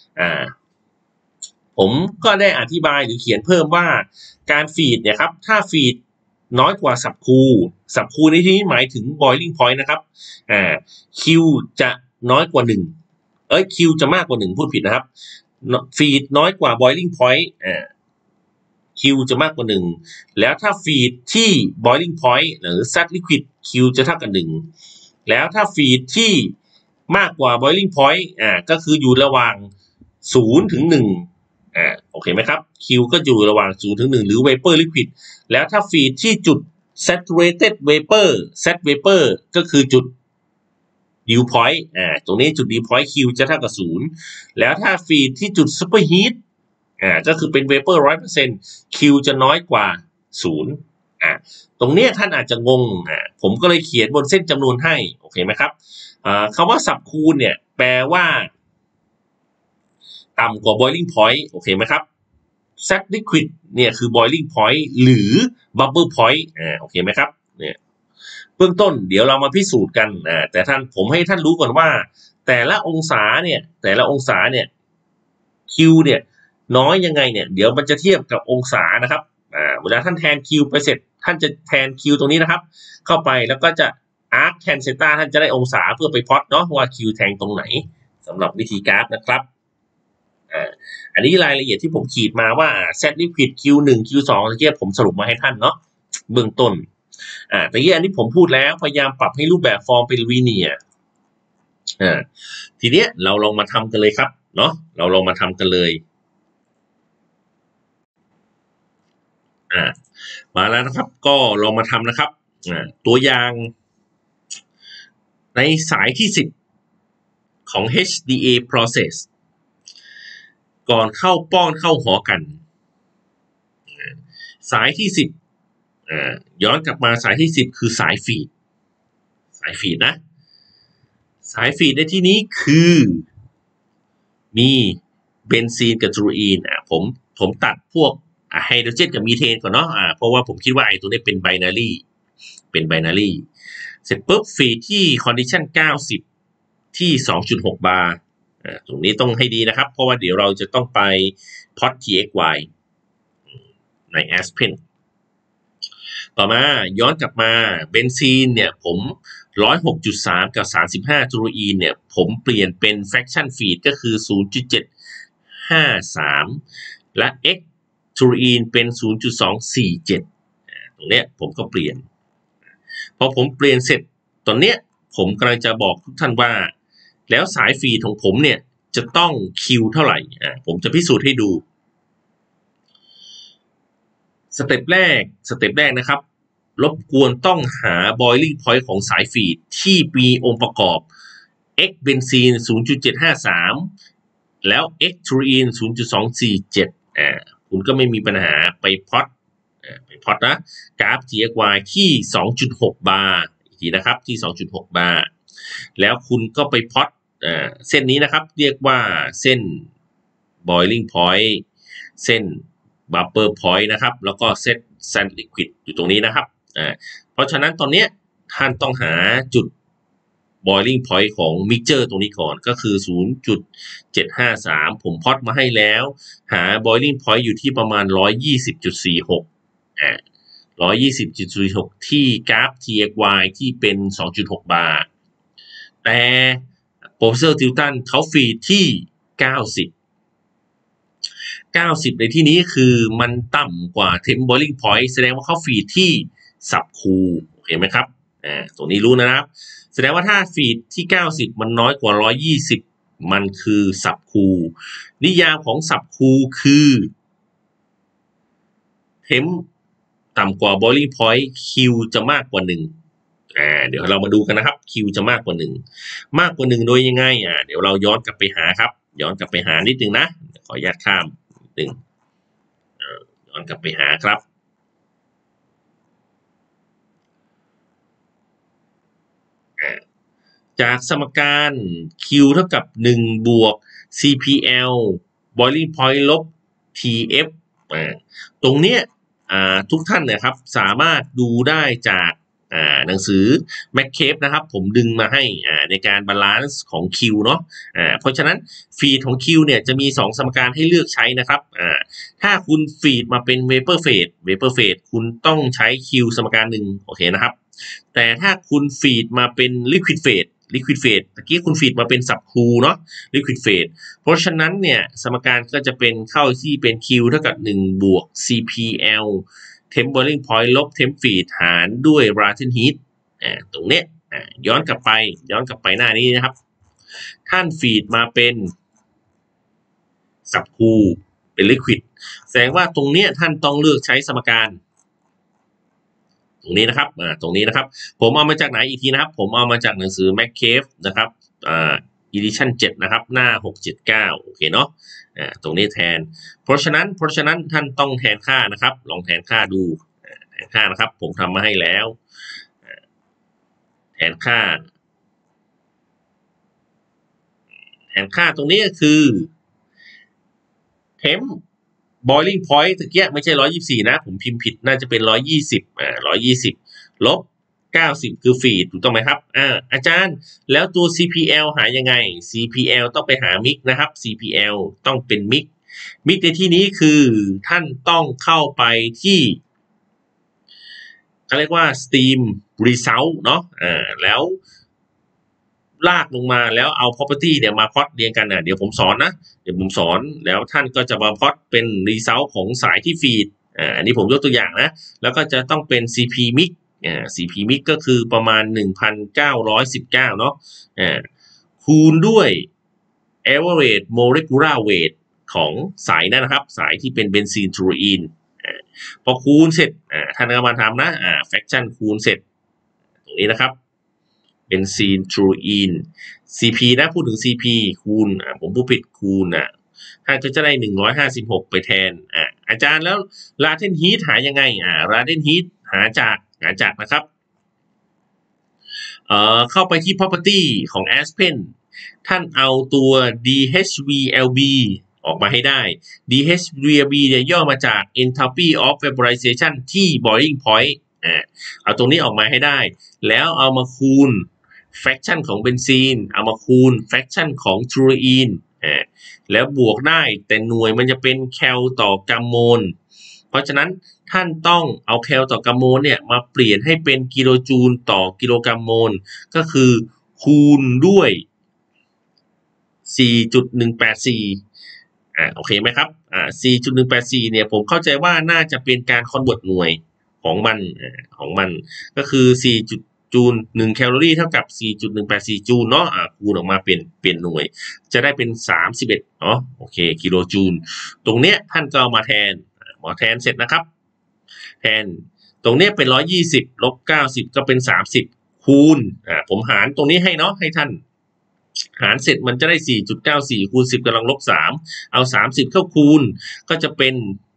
ผมก็ได้อธิบายหรือเขียนเพิ่มว่าการฟีดเนี่ยครับถ้าฟีดน้อยกว่าสับคูในที่นี้หมายถึง boiling point นะครับQ จะน้อยกว่า1Q จะมากกว่า1พูดผิดนะครับฟีดน้อยกว่า boiling point Q จะมากกว่า1แล้วถ้าฟีดที่ boiling point หรือ set liquid Q จะเท่ากับ1แล้วถ้าฟีดที่มากกว่า boiling point ก็คืออยู่ระหว่าง0ถึง1โอเคไหมครับ Q ก็อยู่ระหว่าง0ถึง1หรือ vapor liquid แล้วถ้าฟีดที่จุด saturated vapor set vapor ก็คือจุด dew point ตรงนี้จุด dew point Q จะเท่ากับ0แล้วถ้าฟีดที่จุด superheat ก็คือเป็น vapor 100% Q จะน้อยกว่า0ตรงเนี้ยท่านอาจจะงงผมก็เลยเขียนบนเส้นจำนวนให้โอเคไหมครับคำว่าสับคูณเนี่ยแปลว่าต่ำกว่า boiling point โอเคไหมครับ set liquid เนี่ยคือ boiling point หรือ bubble point โอเคไหมครับเนี่ยเบื้องต้นเดี๋ยวเรามาพิสูจน์กันแต่ผมให้ท่านรู้ก่อนว่าแต่ละองศาเนี่ยQ เนี่ยน้อยยังไงเนี่ยเดี๋ยวมันจะเทียบกับองศานะครับเวลาท่านแทน Q ไปเสร็จท่านจะแทน Q ตรงนี้นะครับเข้าไปแล้วก็จะ arc tan theta ท่านจะได้องศาเพื่อไปพล็อตเนาะว่า Q แทงตรงไหนสำหรับวิธีกราฟนะครับอันนี้รายละเอียดที่ผมขีดมาว่า set liquid Q1 Q2 ตะเกียบผมสรุปมาให้ท่านเนาะเบื้องต้นตะเกียบอันนี้ผมพูดแล้วพยายามปรับให้รูปแบบฟอร์มเป็นลีเนียร์ทีเนี้ยเราลองมาทำกันเลยครับเนาะเราลองมาทำกันเลยมาแล้วนะครับก็ลองมาทำนะครับตัวอย่างในสายที่10ของ HDA process ก่อนเข้าป้อนเข้าหอกันสายที่10ย้อนกลับมาสายที่10คือสายฟีดนะสายฟีดในที่นี้คือมีเบนซีนกับจูอีนผมตัดพวกไฮโดรเจนกับมีเทนก่อนเนาะเพราะว่าผมคิดว่าไอ้ตัวนี้เป็นไบนารีเสร็จปุ๊บฟีดที่คอนดิชัน90ที่ 2.6 บาร์ตรงนี้ต้องให้ดีนะครับเพราะว่าเดี๋ยวเราจะต้องไปพอต TXY ใน Aspen ต่อมาย้อนกลับมาเบนซีนเนี่ยผม106.3 กับ35จูอีนเนี่ยผมเปลี่ยนเป็น fraction feed ก็คือ 0.753 และ X จูอีนเป็น 0.247 ตรงเนี้ยผมก็เปลี่ยนพอผมเปลี่ยนเสร็จตอนเนี้ยผมกำลังจะบอกทุกท่านว่าแล้วสายฟีดของผมเนี่ยจะต้อง Q เท่าไหร่ผมจะพิสูจน์ให้ดูสเต็ปแรกนะครับรบกวนต้องหา boiling point ของสายฟีดที่มีองค์ประกอบ X เบนซีน 0.753 แล้ว X ทูรีน 0.247 คุณก็ไม่มีปัญหาไปพล็อตนะกราฟ TXY ที่ 2.6 บาร์อีกทีนะครับที่ 2.6 บาร์แล้วคุณก็ไปพล็อตเส้นนี้นะครับเรียกว่าเส้น boiling point เส้น bubble point นะครับแล้วก็เส้น sand liquid อยู่ตรงนี้นะครับเพราะฉะนั้นตอนนี้ท่านต้องหาจุด boiling point ของ mixture ตรงนี้ก่อนก็คือ 0.753 ผมพล็อตมาให้แล้วหา boiling point อยู่ที่ประมาณ 120.46 120.46 ที่กราฟ TXY ที่เป็น 2.6 บาร์แต่โปรเฟสเซอร์ติวตันเขาฟีดที่90ในที่นี้คือมันต่ำกว่า temp boiling point แสดงว่าเขาฟีดที่สับคูเห็นไหมครับตรงนี้รู้นะครับแสดงว่าถ้าฟีดที่90มันน้อยกว่า120มันคือสับคูนิยามของสับคูคือ temp ต่ำกว่า boiling point Q จะมากกว่า1เดี๋ยวเรามาดูกันนะครับ Q จะมากกว่า1โดยยังไงเดี๋ยวเราย้อนกลับไปหาครับย้อนกลับไปหานิดนึงนะขออนุญาตข้ามนิดนึงย้อนกลับไปหาครับจากสมการ Q เท่ากับ1บวก CPL boiling point ลบ TF ตรงเนี้ยทุกท่านนะครับสามารถดูได้จากหนังสือ McCabe นะครับผมดึงมาให้ในการบาลานซ์ของ Q เนาะเพราะฉะนั้นฟีดของ Q เนี่ยจะมี2สมการให้เลือกใช้นะครับถ้าคุณฟีดมาเป็น vapor phase คุณต้องใช้ Q สมการหนึ่งโอเคนะครับแต่ถ้าคุณฟีดมาเป็น liquid phase ตะกี้คุณฟีดมาเป็นสับคูเนาะ liquid phase เพราะฉะนั้นเนี่ยสมการก็จะเป็นเข้าที่เป็น Q เท่ากับ1บวก CPL temp boiling point ลบ temp feed หารด้วย latent heat ตรงเนี้ยย้อนกลับไปหน้านี้นะครับท่านฟีดมาเป็นสับคูเป็น liquid แสดงว่าตรงเนี้ยท่านต้องเลือกใช้สมการตรงนี้นะครับผมเอามาจากไหนอีกทีนะครับผมเอามาจากหนังสือ McCabe นะครับ edition 7นะครับหน้า679โอเคเนาะตรงนี้แทนเพราะฉะนั้นท่านต้องแทนค่านะครับลองแทนค่าดูแทนค่านะครับผมทำมาให้แล้วแทนค่าตรงนี้ก็คือ temp boiling point ตะเกียไม่ใช่124นะผมพิมพ์ผิดน่าจะเป็น120ลบ90คือฟีดถูกต้องไหมครับอาจารย์แล้วตัว CPL หายังไง CPL ต้องไปหามิกนะครับ CPL ต้องเป็นมิกในที่นี้คือท่านต้องเข้าไปที่เขาเรียกว่า Steam Result เนาะแล้วลากลงมาแล้วเอา property เนี่ยมาพล็อตเรียงกันเดี๋ยวผมสอนนะแล้วท่านก็จะมาพล็อตเป็น result ของสายที่ฟีดอันนี้ผมยกตัวอย่างนะแล้วก็จะต้องเป็น CP mix CP mix ก็คือประมาณ 1,919 เนาะคูณด้วย average molecular weight ของสายนั้นนะครับสายที่เป็นเบนซีนทูรีนพอคูณเสร็จท่านก็มาทำนะfraction คูณเสร็จตรงนี้นะครับเบนซีนทูรีน CP นะพูดถึง CP คูณผมพูดผิดคูณท่านก็จะได้156ไปแทนอาจารย์แล้ว latent heat หายังไงlatent heat หาจากนะครับเข้าไปที่ property ของ Aspen ท่านเอาตัว DHVLB ออกมาให้ได้ DHVLB เนี่ยย่อมาจาก enthalpy of vaporization ที่ boiling point เอาตรงนี้ออกมาให้ได้แล้วเอามาคูณ fraction ของเบนซีนเอามาคูณ fraction ของทูรีนแล้วบวกได้แต่หน่วยมันจะเป็นแคลต่อกรัมโมลเพราะฉะนั้นท่านต้องเอาแคลต่อกรัมโมลเนี่ยมาเปลี่ยนให้เป็นกิโลจูลต่อกิโลกรัมโมลก็คือคูณด้วย 4.184 โอเคไหมครับ4.184 เนี่ยผมเข้าใจว่าน่าจะเป็นการคอนเวิร์ตหน่วยของมันก็คือ4จูล1แคลอรี่เท่ากับ 4.184 จูลเนาะคูณออกมาเป็นหน่วยจะได้เป็น31เนาะโอเคกิโลจูลตรงเนี้ยท่านก็เอามาแทนเสร็จนะครับแทนตรงเนี้ยเป็น120ลบ90ก็เป็น30คูณผมหารตรงนี้ให้เนาะให้ท่านหารเสร็จมันจะได้ 4.94 คูณ 10 กำลังลบ 3เอา30เข้าคูณก็จะเป็น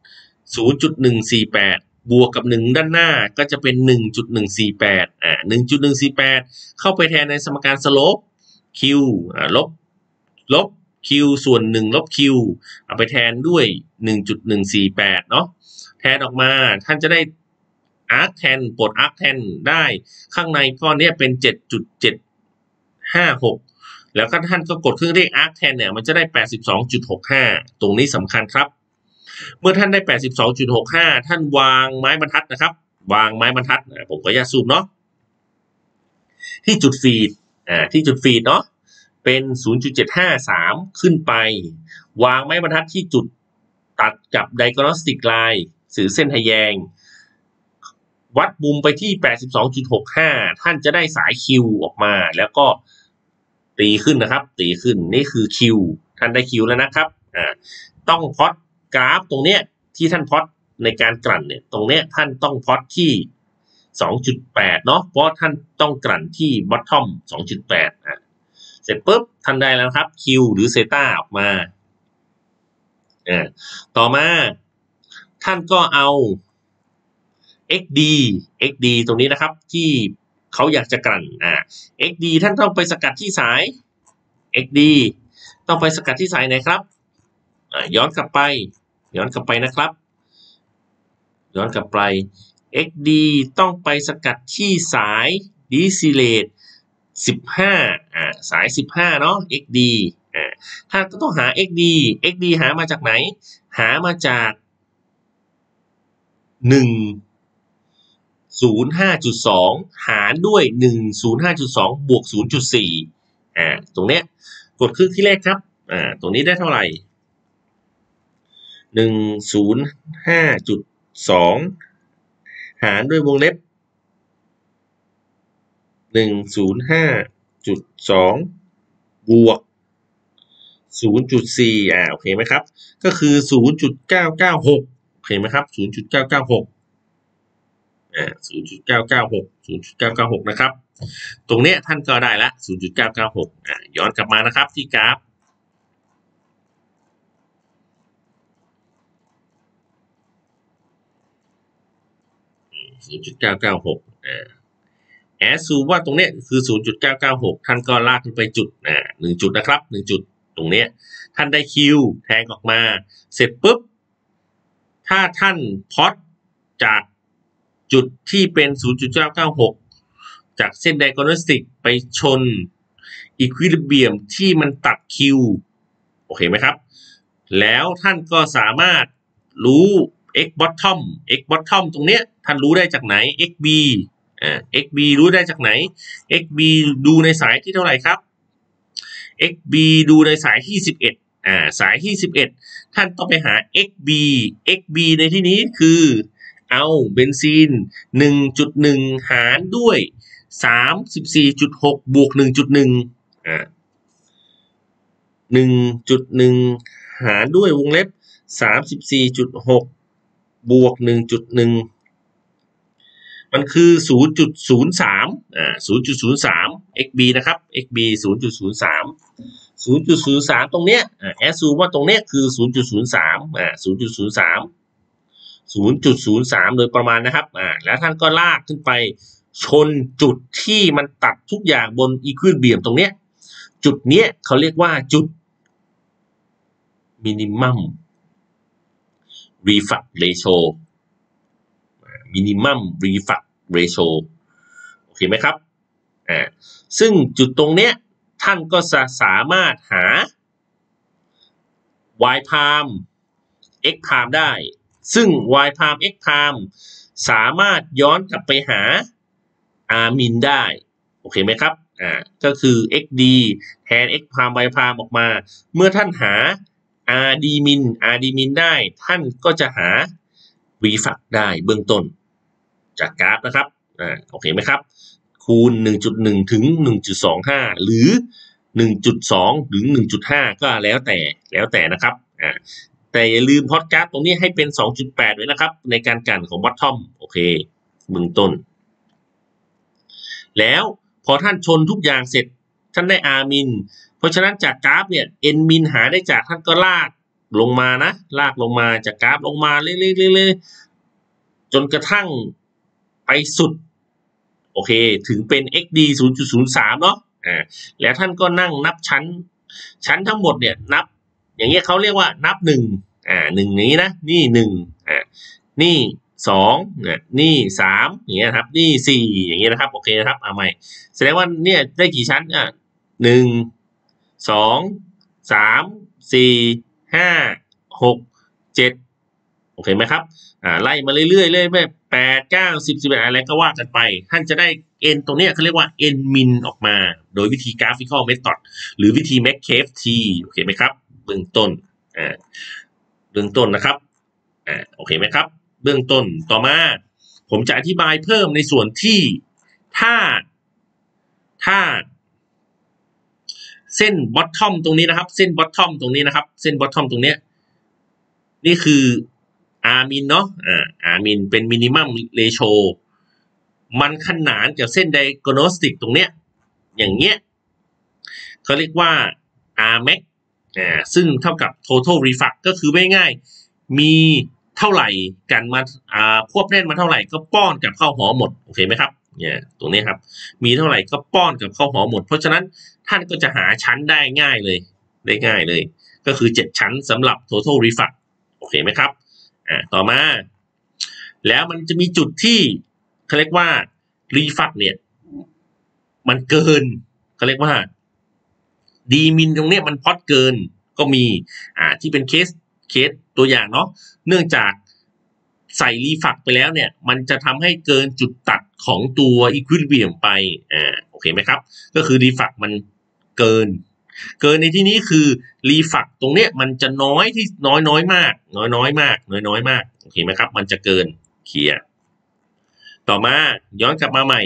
0.148 บวกกับ1ด้านหน้าก็จะเป็น 1.148 1.148 เข้าไปแทนในสมการสโลป q ลบ q ส่วน1ลบ q เอาไปแทนด้วย 1.148 เนาะแทนออกมาท่านจะได้arctan ปลด arctan ได้ข้างในก้อนนี้เป็น 7.756 แล้วก็ท่านก็กดเครื่องเรียก arctan เนี่ยมันจะได้ 82.65 ตรงนี้สำคัญครับเมื่อท่านได้ 82.65 ท่านวางไม้บรรทัดนะครับวางไม้บรรทัดผมก็จะซูมเนาะที่จุดฟีดเนาะเป็น 0.753 ขึ้นไปวางไม้บรรทัดที่จุดตัดกับ diagnostic line สื่อเส้นทะแยงวัดมุมไปที่ 82.65 ท่านจะได้สาย Q ออกมาแล้วก็ตีขึ้นนะครับตีขึ้นนี่คือ Q ท่านได้ Q แล้วนะครับต้องพล็อตกราฟตรงเนี้ยที่ท่านพล็อตในการกลั่นเนี่ยตรงเนี้ยท่านต้องพล็อตที่ 2.8 เนาะเพราะท่านต้องกลั่นที่ bottom 2.8 เสร็จปุ๊บท่านได้แล้วครับ Q หรือเซตาออกมาต่อมาท่านก็เอา XD ตรงนี้นะครับที่เขาอยากจะกลั่นXD ท่านต้องไปสกัดที่สาย XD ต้องไปสกัดที่สายไหนครับย้อนกลับไปนะครับย้อนกลับไป XD ต้องไปสกัดที่สาย distillate 15สาย15เนาะ XD ถ้าต้องหา XD หามาจากไหนหามาจาก105.2 หารด้วย 105.2 บวก 0.4 ตรงเนี้ยกดครึ่งที่แรกครับตรงนี้ได้เท่าไหร่ 105.2 หารด้วยวงเล็บ 105.2 บวก 0.4 โอเคไหมครับก็คือ 0.996 โอเคไหมครับ 0.996 0.996 0.996 นะครับตรงเนี้ยท่านก็ได้ละ 0.996 ย้อนกลับมานะครับที่กราฟ0.996 แอสซูว่าตรงเนี้ยคือ 0.996 ท่านก็ลากขึ้นไปจุด1จุดนะครับ1จุดตรงเนี้ยท่านได้คิวแทงออกมาเสร็จปุ๊บถ้าท่านพอตจากจุดที่เป็น 0.996 จากเส้นไดโกนอสติกไปชนอีควิลิเบียมที่มันตัดคิวโอเคไหมครับแล้วท่านก็สามารถรู้ x bottom x bottom ตรงเนี้ยท่านรู้ได้จากไหน xb xb รู้ได้จากไหน xb ดูในสายที่เท่าไหร่ครับ xb ดูในสายที่11สายที่11ท่านต้องไปหา xb ในที่นี้คือเอาเบนซีน 1.1 หารด้วย 34.6 บวก 1.1 1.1 หารด้วยวงเล็บ 34.6 บวก 1.1 มันคือ 0.03 0.03 xb นะครับ xb 0.03 0.03 ตรงเนี้ยแอสซูมว่าตรงเนี้ยคือ 0.03 0.03 โดยประมาณนะครับแล้วท่านก็ลากขึ้นไปชนจุดที่มันตัดทุกอย่างบนอีควิลิเบียมตรงเนี้ยจุดเนี้ยเขาเรียกว่าจุด minimum reflux ratio minimum reflux ratio โอเคไหมครับซึ่งจุดตรงเนี้ยท่านก็สามารถหา y prime x prime ได้ซึ่ง y prime x prime สามารถย้อนกลับไปหา r min ได้โอเคไหมครับก็คือ xd แทน x prime y prime ออกมาเมื่อท่านหา rd min ได้ท่านก็จะหา reflux ได้เบื้องต้นจากกราฟนะครับโอเคไหมครับคูณ 1.1 ถึง 1.25 หรือ 1.2 ถึง 1.5 ก็แล้วแต่นะครับแต่อย่าลืมพอดกราฟตรงนี้ให้เป็น 2.8 ไว้นะครับในการกันของ bottom โอเคเบื้องต้นแล้วพอท่านชนทุกอย่างเสร็จท่านได้ r min เพราะฉะนั้นจากกราฟเนี่ย n min หาได้จากท่านก็ลากลงมานะลากลงมาจากกราฟลงมาเรื่อยๆจนกระทั่งไปสุดโอเคถึงเป็น xd 0.03 เนาะแล้วท่านก็นั่งนับชั้นทั้งหมดเนี่ยนับอย่างเงี้ยเขาเรียกว่านับ1นี้นะนี่1นี่2นี่3อย่างเงี้ยครับนี่4อย่างเงี้ยนะครับโอเคนะครับเอาใหม่แสดงว่าเนี่ยได้กี่ชั้น1 2 3 4 5 6 7โอเคไหมครับไล่มาเรื่อยๆเลย8 9 10 11อะไรก็ว่ากันไปท่านจะได้ n ตรงนี้เขาเรียกว่า n min ออกมาโดยวิธี graphical method หรือวิธี McCabe-T โอเคไหมครับเบื้องต้นนะครับโอเคไหมครับเบื้องต้นต่อมาผมจะอธิบายเพิ่มในส่วนที่ถ้าเส้น bottom ตรงนี้นะครับเส้น bottom ตรงนี้นะครับเส้น bottom ตรงเนี้ยนี่คือ r min เนาะr min เป็น minimum ratio มันขนานกับเส้น diagnostic ตรงเนี้ยอย่างเงี้ยเขาเรียกว่า r max ซึ่งเท่ากับ total reflux ก็คือไม่ง่ายมีเท่าไหร่กันมาควบแน่นมาเท่าไหร่ก็ป้อนกับเข้าหอหมดโอเคไหมครับเนี่ยตรงนี้ครับมีเท่าไหร่ก็ป้อนกับเข้าหอหมดเพราะฉะนั้นท่านก็จะหาชั้นได้ง่ายเลยก็คือ7ชั้นสำหรับ total reflux โอเคไหมครับต่อมาแล้วมันจะมีจุดที่เขาเรียกว่า reflux เนี่ยมันเกินเขาเรียกว่าดีมินตรงเนี้ยมันพอดเกินก็มีที่เป็นเคสตัวอย่างเนาะเนื่องจากใส่รีฟักไปแล้วเนี่ยมันจะทำให้เกินจุดตัดของตัวอีควิลิเบียมไปโอเคไหมครับก็คือรีฟักมันเกินในที่นี้คือรีฟักตรงเนี้ยมันจะน้อยที่น้อยมากน้อยมากโอเคไหมครับมันจะเกินเคลียร์ต่อมาย้อนกลับมาใหม่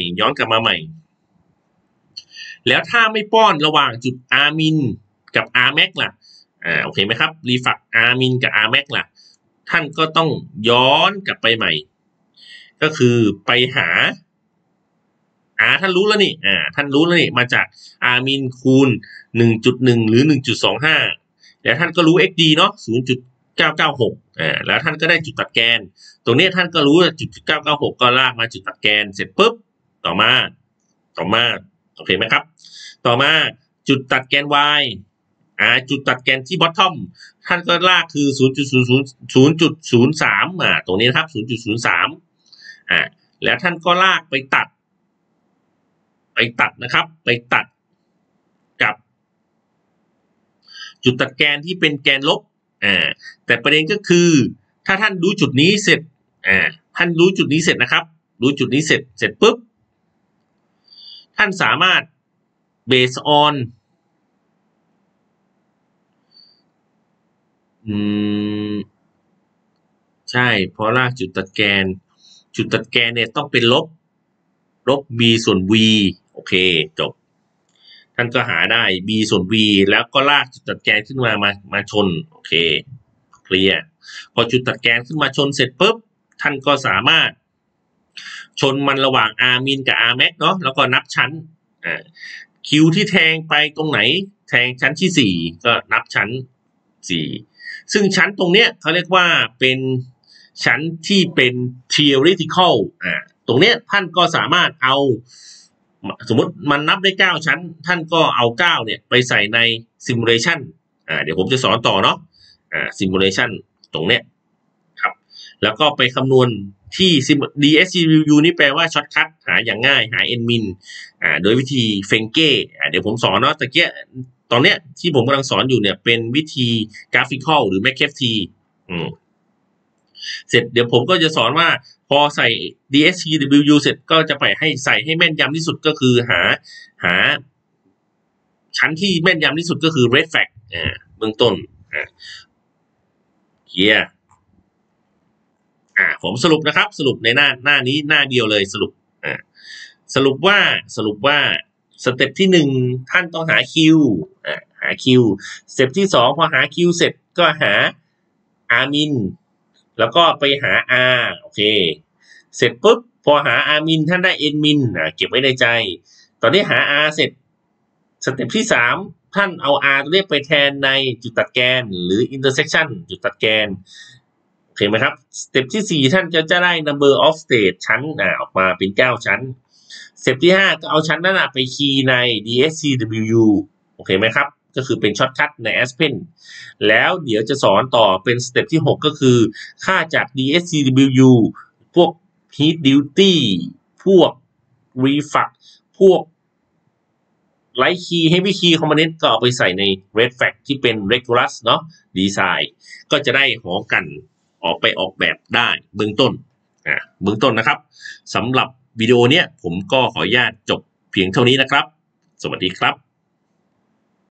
แล้วถ้าไม่ป้อนระหว่างจุด r min กับ r max ล่ะโอเคไหมครับรีฟัก r min กับ r max ล่ะท่านก็ต้องย้อนกลับไปใหม่ก็คือไปหาท่านรู้แล้วนี่ท่านรู้แล้วนี่มาจากมินคูณ 1.1 หรือ 1.25 แล้วท่านก็รู้ xd เนาะ 0.996 แล้วท่านก็ได้จุดตัดแกนตรงนี้ท่านก็รู้ว่าจุด 996 ก็ลากมาจุดตัดแกนเสร็จปุ๊บต่อมาโอเคไหมครับต่อมาจุดตัดแกน y จุดตัดแกนที่ bottom ท่านก็ลากคือ 0.03 ตรงนี้นะครับ 0.03 แล้วท่านก็ลากไปตัดนะครับไปตัดกับจุดตัดแกนที่เป็นแกนลบแต่ประเด็นก็คือถ้าท่านรู้จุดนี้เสร็จท่านรู้จุดนี้เสร็จนะครับรู้จุดนี้เสร็จปุ๊บท่านสามารถ based on ใช่เพราะลากจุดตัดแกนเนี่ยต้องเป็นลบ b ส่วน v โอเคจบท่านก็หาได้ b ส่วน v แล้วก็ลากจุดตัดแกนขึ้นมาชนโอเคเคลียร์พอจุดตัดแกนขึ้นมาชนเสร็จปุ๊บท่านก็สามารถชนมันระหว่าง r min กับ r max เนาะแล้วก็นับชั้นคิวที่แทงไปตรงไหนแทงชั้นที่4ก็นับชั้น4ซึ่งชั้นตรงเนี้ยเขาเรียกว่าเป็นชั้นที่เป็น theoretical ตรงเนี้ยท่านก็สามารถเอาสมมติมันนับได้9ชั้นท่านก็เอา9เนี่ยไปใส่ใน simulation เดี๋ยวผมจะสอนต่อเนาะsimulation ตรงเนี้ยครับแล้วก็ไปคำนวณที่ DSCView นี่แปลว่าช็อตคัทหาอย่างง่ายหา nmin โดยวิธีเฟงเก้เดี๋ยวผมสอนเนาะตะเกียตอนเนี้ยที่ผมกำลังสอนอยู่เนี่ยเป็นวิธี graphical หรือ McCafty เสร็จเดี๋ยวผมก็จะสอนว่าพอใส่ DSCView เสร็จก็จะไปให้ใส่ให้แม่นยำที่สุดก็คือหาชั้นที่แม่นยำที่สุดก็คือ red flag เบื้องต้นเกียร์ผมสรุปนะครับสรุปในหน้านี้หน้าเดียวเลยสรุปสรุปว่าสเต็ปที่1ท่านต้องหาคิวสเต็ปที่2พอหาคิวเสร็จก็หา r min แล้วก็ไปหา r โอเคเสร็จปุ๊บพอหา r min ท่านได้ n min เก็บไว้ในใจตอนนี้หา r เสร็จสเต็ปที่3ท่านเอา r ตัวนี้ไปแทนในจุดตัดแกนหรือ intersection จุดตัดแกนโอเคไหมครับสเต็ปที่4ท่านจะได้ number of state ชั้นออกมาเป็น9ชั้นสเต็ปที่5ก็เอาชั้นนั้นไปคีย์ใน DSCWU โอเคไหมครับก็คือเป็นช็อตคัทใน Aspen แล้วเดี๋ยวจะสอนต่อเป็นสเต็ปที่6ก็คือค่าจาก DSCWU พวก heat duty พวก reflux พวก light key heavy key component ก็เอาไปใส่ใน red flag ที่เป็น regulus เนาะ design ก็จะได้หอกันออกแบบได้เบื้องต้นนะครับสำหรับวิดีโอเนี้ยผมก็ขออนุญาตจบเพียงเท่านี้นะครับสวัสดีครับ